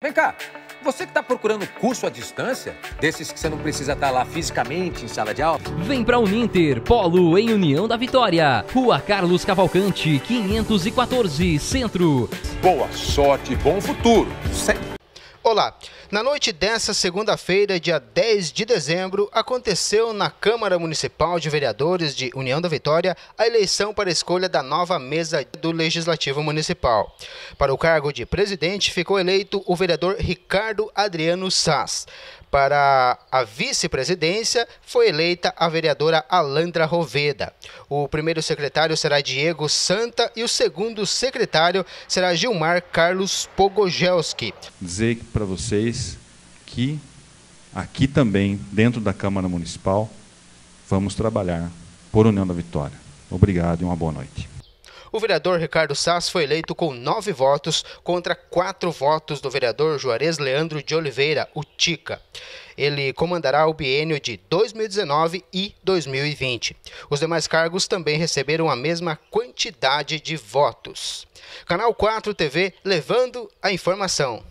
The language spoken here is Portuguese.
Vem cá, você que está procurando curso à distância, desses que você não precisa estar lá fisicamente em sala de aula? Vem para Uninter, Polo em União da Vitória, Rua Carlos Cavalcante, 514, Centro. Boa sorte e bom futuro. Olá, na noite dessa segunda-feira, dia 10 de dezembro, aconteceu na Câmara Municipal de Vereadores de União da Vitória a eleição para a escolha da nova mesa do Legislativo Municipal. Para o cargo de presidente ficou eleito o vereador Ricardo Adriano Sass. Para a vice-presidência foi eleita a vereadora Alandra Roveda. O primeiro secretário será Diego Santa e o segundo secretário será Gilmar Carlos Pogogelski. Dizer para vocês que aqui também, dentro da Câmara Municipal, vamos trabalhar por União da Vitória. Obrigado e uma boa noite. O vereador Ricardo Sass foi eleito com 9 votos contra 4 votos do vereador Juarez Leandro de Oliveira, o Tica. Ele comandará o biênio de 2019 e 2020. Os demais cargos também receberam a mesma quantidade de votos. Canal 4 TV, levando a informação.